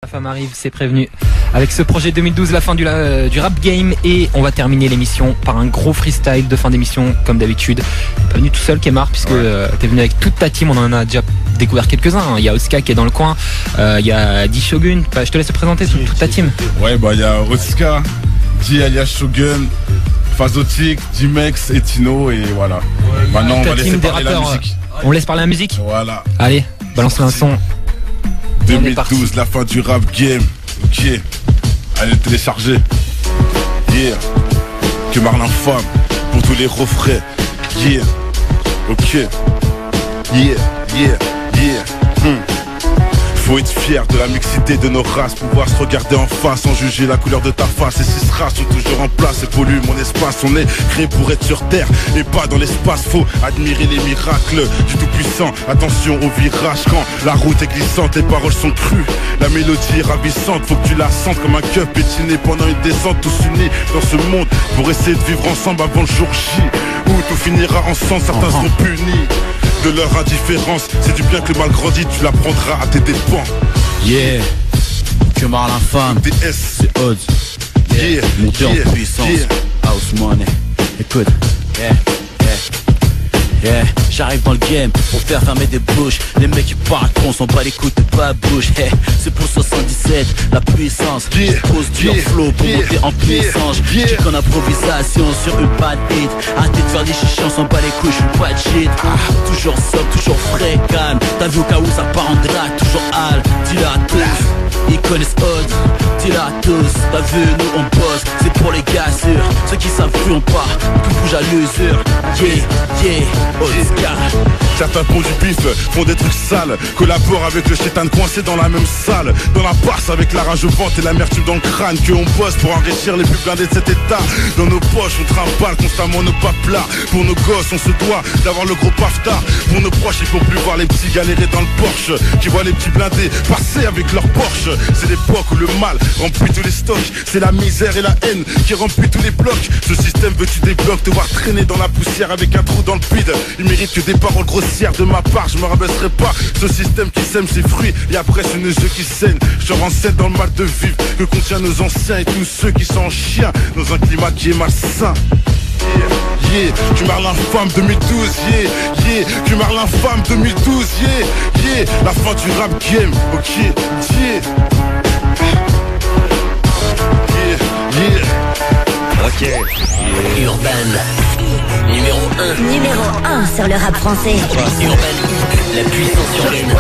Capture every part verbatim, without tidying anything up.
La femme arrive, c'est prévenu. Avec ce projet deux mille douze, la fin du, euh, du rap game, et on va terminer l'émission par un gros freestyle de fin d'émission comme d'habitude. Pas venu tout seul, Kemar, puisque ouais. euh, t'es venu avec toute ta team. On en a déjà découvert quelques-uns. Hein. Il y a Oscar qui est dans le coin, euh, il y a D Shogun. Bah, je te laisse te présenter toute, toute ta team. Ouais, bah il y a Oscar, D alias Shogun, Fazotic, D-Mex et Tino, et voilà. Ouais, maintenant on va laisser parler rappeurs, la musique. On laisse parler la musique. Voilà. Allez, balance-le un son. deux mille douze, la fin du rap game. Ok, allez télécharger. Yeah, que Marlin femme pour tous les refrains. Yeah, ok. Yeah, yeah, yeah. Hmm. Faut être fier de la mixité de nos races, pouvoir se regarder en face sans juger la couleur de ta face. Et six races sont toujours en place et polluent mon espace. On est créé pour être sur terre et pas dans l'espace. Faut admirer les miracles du tout-puissant. Attention au virage quand la route est glissante, les paroles sont crues, la mélodie est ravissante. Faut que tu la sentes comme un cœur pétiné pendant une descente. Tous unis dans ce monde pour essayer de vivre ensemble avant le jour J, où tout finira ensemble, certains seront punis de leur indifférence. C'est du bien que le mal grandit, tu l'apprendras à tes dépens. Yeah, que Marlin femme, D S, c'est Odd. Yeah, yeah. Monter yeah. en puissance, yeah. House money. Écoute, yeah, yeah, yeah. J'arrive dans le game pour faire fermer des bouches. Les mecs qui parlent qu'on s'en bat les couilles de pas bouche. Hey, c'est pour soixante-dix-sept, la puissance. Yeah. Pose dur yeah. flow pour yeah. monter en puissance. Yeah. J'ai qu'en improvisation sur une bad hit. Arrêtez de faire des chichons, s'en bat les couilles, j'suis pas de shit. Ah, toujours sobre, toujours frais, calme. T'as vu au cas où ça part en drague, toujours hal. Dis-le à tous, ils connaissent Odd. Dis-le à tous, t'as vu, nous on bosse. C'est pour les gars sûrs, ceux qui savent plus on part. Tout bouge à l'usure. Yeah, yeah, Odd. Certains font du bif, font des trucs sales, collaborent avec le chétan coincé dans la même salle. Dans la farce avec la rage au ventre et l'amertume dans le crâne. Que on bosse pour enrichir les plus blindés de cet état. Dans nos poches on trimballe constamment nos pas plats. Pour nos gosses on se doit d'avoir le gros pafta. Pour nos proches il faut plus voir les petits galérer dans le Porsche, qui voient les petits blindés passer avec leur Porsche. C'est l'époque où le mal remplit tous les stocks. C'est la misère et la haine qui remplit tous les blocs. Ce système veut tu débloques, te voir traîner dans la poussière avec un trou dans le bide. Il mérite que des paroles grossières de ma part, je me rabaisserai pas. Ce système qui sème ses fruits et après c'est nos yeux qui saignent. Je renseigne dans le mal de vivre que contient nos anciens et tous ceux qui sont en chien dans un climat qui est malsain. Yeah, yeah, tu Marlin femme deux mille douze, yeah, yeah, tu Marlin femme deux mille douze, yeah, yeah, la fin du rap game, ok, yeah, yeah, yeah, ok, yeah. Urban, numéro un. Numéro un sur le rap français. Urban, la puissance urbaine.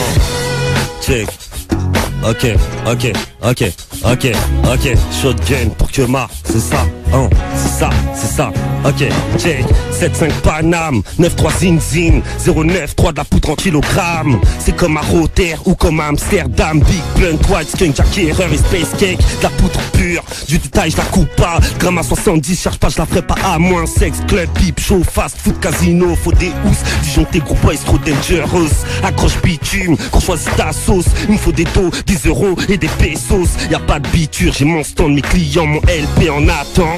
Check. Ok, ok, ok, ok, ok. Shotgun pour que ma, c'est ça, hein, c'est ça, c'est ça. Ok, check. sept cinq Paname, neuf trois Zin Zin, zéro neuf trois de la poudre en kilogramme. C'est comme à Rotter ou comme à Amsterdam. Big Blunt, White Skunk, Jack Erreur et Space Cake. De la poudre pure, du détail je la coupe pas. Gramme à soixante-dix, cherche pas, je la ferai pas à moins. Sex, club, pipe, show, fast food, casino. Faut des housses, disjoncter, gros boys, trop dangerous. Accroche bitume, qu'on choisit ta sauce. Il me faut des dos, dix euros et des pesos. Y'a pas de biture, j'ai mon stand, mes clients, mon L P en attente.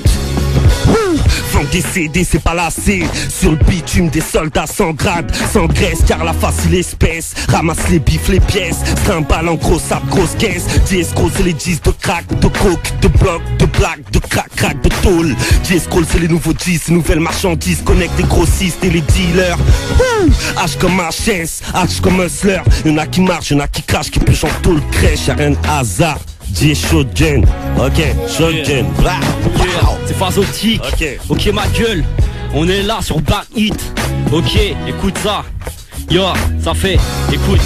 Flanque des C D, c'est pas lassé. Sur le bitume des soldats sans grade, sans graisse, car la facile espèce. Ramasse les bifs, les pièces, trimballe en gros sable, grosse caisse. dix gros c'est les dix de crack, de coke, de bloc, de black, de crack, crack, de tôle. dix scroll c'est les nouveaux dix, nouvelles marchandises. Connecte les grossistes et les dealers. H comme H S, H comme Hustler. Y'en a qui marchent, y'en a qui crachent, qui pêchent en tôle crèche, y'a rien de hasard. Dis Shotgun, ok, Shotgun, yeah. Yeah. C'est Fazotic, ok, ok ma gueule, on est là sur Black Hit, ok, écoute ça, yo, ça fait, écoute.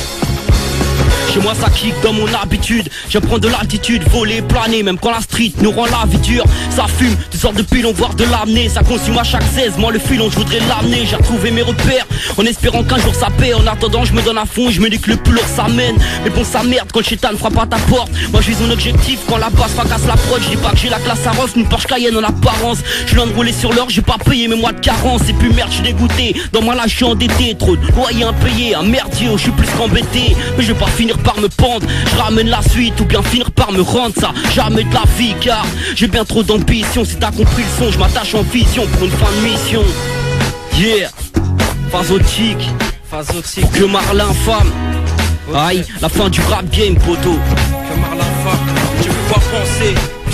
Chez moi ça kick dans mon habitude. Je prends de l'altitude, voler, planer. Même quand la street nous rend la vie dure. Ça fume, tu sors de pilon, voire de l'amener. Ça consume à chaque seize, moi le filon je voudrais l'amener. J'ai retrouvé mes repères, en espérant qu'un jour ça paie. En attendant je me donne à fond, je me dis que le plus lourd ça mène. Mais bon ça merde quand le chétan frappe à ta porte. Moi je vise mon objectif, quand la basse fracasse la prod. Je dis pas que j'ai la classe à ref, une Porsche Cayenne en apparence. Je viens de rouler sur l'or, j'ai pas payé mes mois de carence. Et puis merde je suis dégoûté, dans moi là je suis endetté. Trop de loyer impayé, un merdier, je suis plus qu'embêté. Mais je vais pas finir par me pendre, je ramène la suite ou bien finir par me rendre ça. Jamais de la vie car j'ai bien trop d'ambition. Si t'as compris le son, je m'attache en vision pour une fin de mission. Yeah, Fazotic, Fazotic, que Marlin femme. Aïe, la fin du rap game, poteau. Que Marlin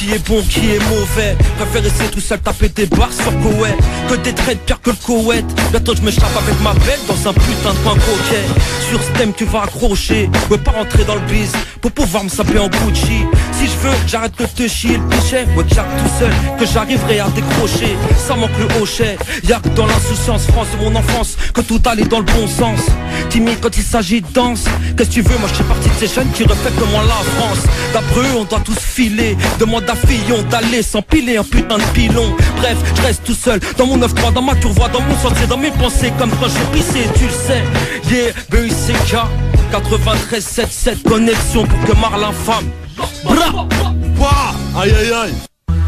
qui est bon, qui est mauvais. Préfère essayer tout seul taper des barres sur Koweït que des trades pire que le Koweït. Bientôt je m'échappe avec ma belle dans un putain de coin coquet. Sur ce thème tu vas accrocher. Ouais, pas rentrer dans le biz pour pouvoir me saper en Gucci. Si je veux, j'arrête de te chier le pichet. Ouais, que j'arrive tout seul, que j'arriverai à décrocher. Ça manque le hochet. Y'a que dans l'insouciance France de mon enfance que tout allait dans le bon sens. Timide quand il s'agit de danse. Qu'est-ce que tu veux, moi je suis parti de ces jeunes qui reflètent le moins la France. D'après eux, on doit tous filer. Demande à Fillon d'aller s'empiler un putain de pilon. Bref, je reste tout seul dans mon neuf trois, dans ma tourvoie, dans mon sentier, dans mes pensées. Comme quand j'ai pissé, tu le sais. Yeah, B U C K quatre-vingt-treize sept sept, connexion pour que Marlin femme. Bra. Wouah. Aïe aïe aïe.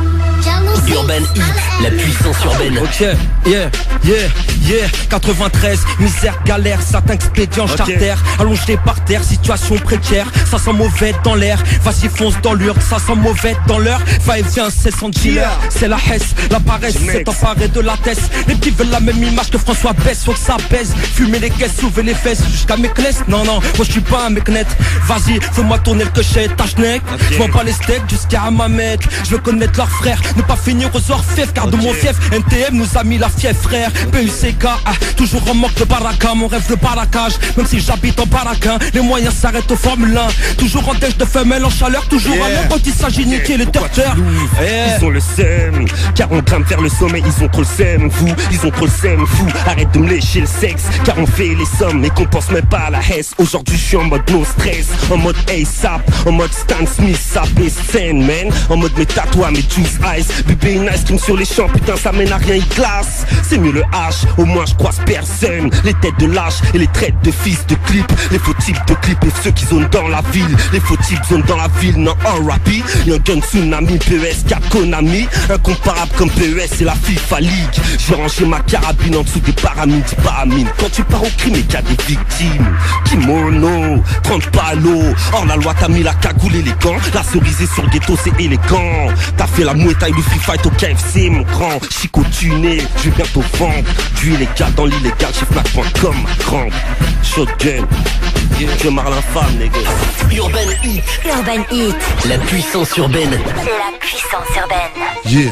Urban Hit, la puissance urbaine. Ok, yeah, yeah, yeah. quatre-vingt-treize, misère, galère, satin expédient, okay. charter. Allongé par terre, situation précaire. Ça sent mauvais dans l'air. Vas-y, fonce dans l'urne, ça sent mauvais dans l'heure. Va et viens, c'est sans dealer. C'est la hesse, la paresse, c'est emparé de la tête. Les petits veulent la même image que François Besse, faut que ça pèse. Fumer les caisses, soulever les fesses jusqu'à mes clés. Non, non, moi je suis pas un mec net. Vas-y, fais-moi tourner le cocher, ta schneck. Je vends pas les steaks jusqu'à Hammamet. Je veux connaître leurs frères, ne pas finir aux orfèvres. Car de mon fief, N T M nous a mis la fièvre, frère. P U C K, ah, toujours en manque de baraka. Mon rêve de barracage, même si j'habite en baraquin. Les moyens s'arrêtent au Formule un. Toujours en dèche de femelle en chaleur. Toujours yeah. à l'heure quand il s'agit de niquer les torteurs. Yeah. Ils ont le seum, car on grimpe vers le sommet. Ils ont trop le seum, vous, ils ont trop le seum, fou. Arrête de me lécher le sexe, car on fait les sommes et qu'on pense même pas à la hesse. Aujourd'hui je suis en mode no stress, en mode ASAP, en mode Stan Smith, sap et scène, man. En mode mes tatouages, mes juice eyes. Bébé une ice cream sur les champs, putain ça mène à rien, il glace. C'est mieux le H, au moins je croise personne. Les têtes de lâches et les traites de fils de clip. Les faux types de clips et ceux qui zonent dans la ville. Les faux types zonent dans la ville, non en rapide. Young Gun Tsunami, P E S, Cap Konami. Incomparable comme P E S et la FIFA League. J'ai rangé ma carabine en dessous des paramines, des paramines. Quand tu pars au crime et qu'il y a des victimes. Kimono, trente palos. Or la loi t'a mis la cagoule et les gants. La cerise sur le ghetto c'est élégant. T'as fait la Muay Thai du free fight au K F C mon grand. Chico tuné, je vais bientôt vendre. Du illégal dans l'illégal chez Fnac point com ma grande. Shotgun, yeah. Je Marlin femme les gars. Urban Hit, Urban Hit, la puissance urbaine. c'est la puissance urbaine. Yeah.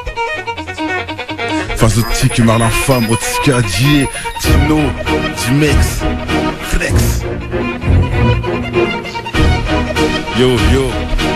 Face au tic, Marlin femme, au Ticadier, Tino, Timex, Flex. Yo, yo.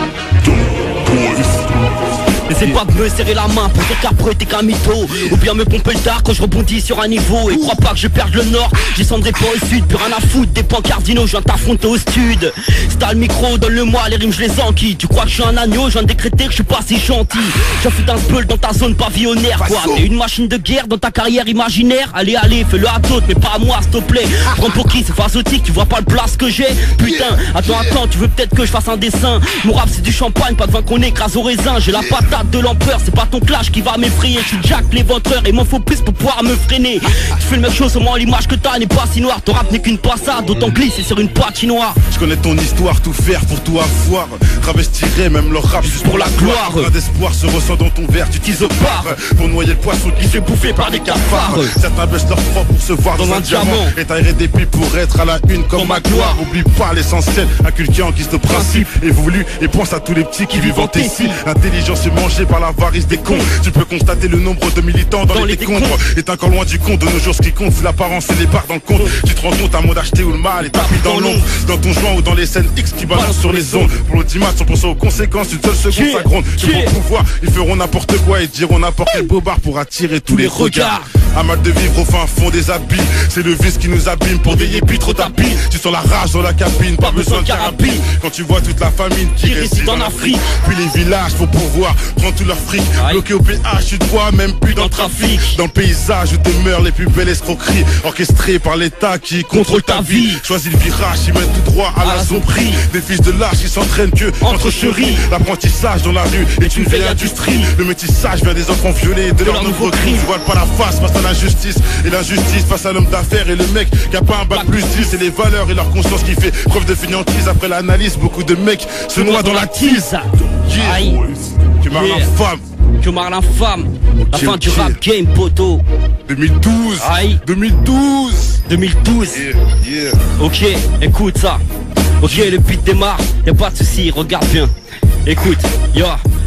N'essaie pas de me serrer la main pour dire qu'après t'es qu'un mytho. Ou bien me pomper le tard quand je rebondis sur un niveau. Et crois pas que je perde le nord, je descendrai pas au sud. Plus rien à foutre des points cardinaux, je viens t'affronter au stud. Si t'as le micro, donne-le-moi, les rimes je les enquille. Tu crois que je suis un agneau, je viens de décréter que je suis pas si gentil. J'en fais d'un spell dans ta zone pavillonnaire quoi. T'es une machine de guerre dans ta carrière imaginaire. Allez allez, fais-le à d'autres mais pas à moi s'il te plaît. Prends pour qui, c'est phasotique, tu vois pas le place que j'ai. Putain, attends attends, tu veux peut-être que je fasse un dessin. Mon rap c'est du champagne, pas de vin qu'on écrase au raisin. J'ai la patate de l'empereur, c'est pas ton clash qui va m'effrayer. Je suis Jack l'éventreur et m'en faut plus pour pouvoir me freiner. Tu fais le même chose, au moins l'image que t'as n'est pas si noire. Ton rap n'est qu'une passade, autant glisser sur une patinoire. Je connais ton histoire, tout faire pour tout avoir. Travestirais même leur rap juste pour la gloire. Plein d'espoir se ressent dans ton verre, tu t'isopares pour noyer le poisson qui fait bouffer par les cafards. Certains baissent leur froid pour se voir dans, dans un, un diamant. Et taillerais des pipes pour être à la une comme ma gloire. Oublie pas l'essentiel, inculqué en guise de principe. Évolue et pense à tous les petits qui vivent en ici. L'intelligence est mangée par l'avarice des cons. Tu peux constater le nombre de militants dans, dans les décombres. Est encore loin du compte, de nos jours ce qui compte c'est l'apparence et les barres dans le compte. Tu te rends compte à mot d'acheter ou le mal et tapis dans l'ombre. Dans ton joint ou dans les scènes X qui balancent sur les ondes. Pour l'audimat, cent pour cent aux conséquences, une seule seconde ça gronde. Tu peux pouvoir, ils feront n'importe quoi et diront n'importe quel bobard pour attirer tous les regards. À mal de vivre au fin fond des habits, c'est le vice qui nous abîme pour des yépis trop tapis. Tu sens la rage dans la cabine, pas besoin de carabine. Quand tu vois toute la famine qui réside en Afrique, puis les villages pour pouvoir prendre tout leur fric. Bloqué au P H, tu te vois même plus dans le trafic. Dans le paysage où demeurent les plus belles escroqueries, orchestrées par l'État qui contrôle ta vie. Choisis le virage, ils mènent tout droit à la zombrie. Des fils de lâches, ils s'entraînent que entre chéris. L'apprentissage dans la rue est une vieille industrie. Le métissage vient des enfants violés de leurs nouveaux crimes. Tu vois pas la face face à l'injustice et l'injustice face à l'homme d'affaires et le mec qui a pas un bac plus dix. C'est les valeurs et leur conscience qui fait preuve de fainéantise. Après l'analyse, beaucoup de mecs se noient dans la tise. Yeah. Que Marlin femme. Que Marlin femme. La fin du rap game poto. deux mille douze. Aïe. deux mille douze. deux mille douze. Yeah, yeah. Ok, écoute ça. Ok, le beat démarre, y'a pas de soucis, regarde bien. Écoute, yo,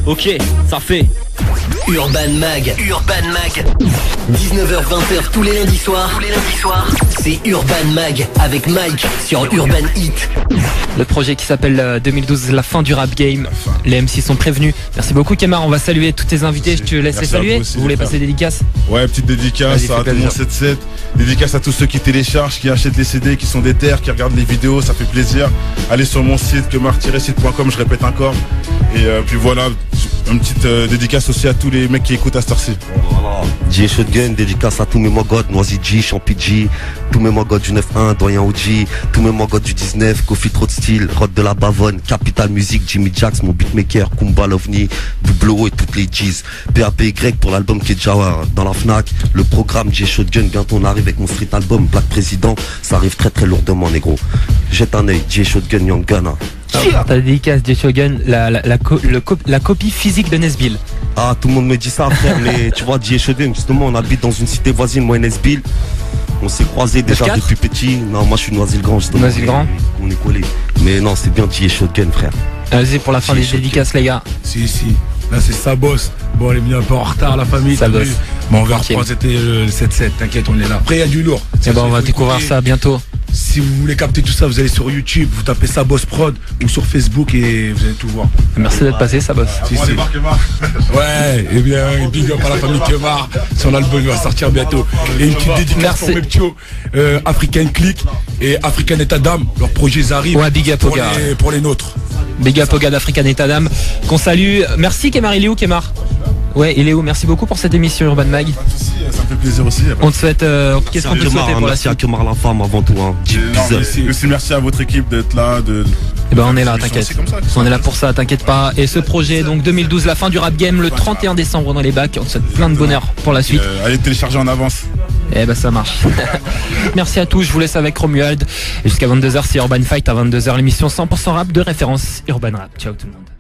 Ok, ça fait. Urban Mag, Urban Mag. dix-neuf heures vingt tous les lundis soirs. Tous les lundis soirs. C'est Urban Mag avec Mike sur Urban Hit. Le projet qui s'appelle euh, deux mille douze, la fin du rap game. Les M C sont prévenus. Merci beaucoup Kemar, on va saluer tous tes invités. Merci. Je te laisse les Merci à saluer. vous aussi, Vous voulez les passer des dédicaces? Ouais, petite dédicace Vas-y, fais à tout plaisir. mon sept sept. Dédicace à tous ceux qui téléchargent, qui achètent les C D, qui sont des terres, qui regardent les vidéos, ça fait plaisir. Allez sur mon site kemar tiret site point com, je répète encore. Et euh, puis voilà, une petite euh, dédicace aussi à tous les mecs qui écoutent à cette heure-ci. Voilà. J Shotgun, dédicace à tous mes mogotes, Noisy G, Champi G, tous mes mogotes du neuf un, Doyen O G, tous mes mogotes du dix-neuf, Kofi Trop de Style, Rod de la Bavonne, Capital Music, Jimmy Jax, mon beatmaker, Kumba Lovni, Doublo et toutes les G's. P A P Y pour l'album qui est déjà dans la Fnac. Le programme J Shotgun, bientôt on arrive avec mon street album Black Président. Ça arrive très très lourdement, négro. Jette un œil, J Shotgun Young Gunna. Ta dédicace J Shogun, la, la, la, co- le co- la copie physique de Nesbill. Ah, tout le monde me dit ça, frère, mais tu vois, J Shotgun, justement, on habite dans une cité voisine, moi et Nesbill. On s'est croisés déjà F quatre? depuis petit. Non, moi je suis Noisy-le-Grand, justement. Noisy-le-Grand. On est collés. Mais non, c'est bien J Shotgun, frère. Vas-y pour la fin J des Shogun. dédicaces les gars. Si, si. Là, c'est sa bosse. Bon, elle est venue un peu en retard, la famille. Sa t'as bosse. vu. Mais on va Tranquille. reprendre, c'était le sept sept. T'inquiète, on est là. Après, il y a du lourd. Et ben on va Faut découvrir écouter. ça bientôt. Si vous voulez capter tout ça, vous allez sur YouTube, vous tapez sa bosse prod ou sur Facebook et vous allez tout voir. Merci d'être passé, ça bosse. Si, si. Ouais, et bien, big up à la famille Kemar. Son album va sortir bientôt. Et une petite dédicace Merci. pour mes petits euh, African Click et African État d'âme. Leurs projets arrivent. Ouais, big up aux pour gars. les, pour les nôtres. Big up au gars d'African État d'âme qu'on salue. Merci Kemar, il est où Kemar? Ouais, il est où? Merci beaucoup pour cette émission Urban Mag. Ça me fait plaisir aussi. y a pas de On te souhaite. euh, Qu'est-ce qu'on peut te souhaiter pour la Merci à suite? Kemar la femme avant tout. Hein. Deep Non, mais Bizarre. c'est- aussi merci à votre équipe d'être là. De... Eh ben on est là, Ils sont t'inquiète. aussi comme ça, ils sont On est là pour ça, t'inquiète pas. Et ce projet, donc deux mille douze, la fin du rap game, le trente et un décembre dans les bacs. On te souhaite plein de bonheur pour la suite. Euh, allez télécharger en avance. Eh ben ça marche. Merci à tous, je vous laisse avec Romuald. Et jusqu'à vingt-deux heures, c'est Urban Fight. À vingt-deux heures, l'émission cent pour cent rap de référence Urban Rap. Ciao tout le monde.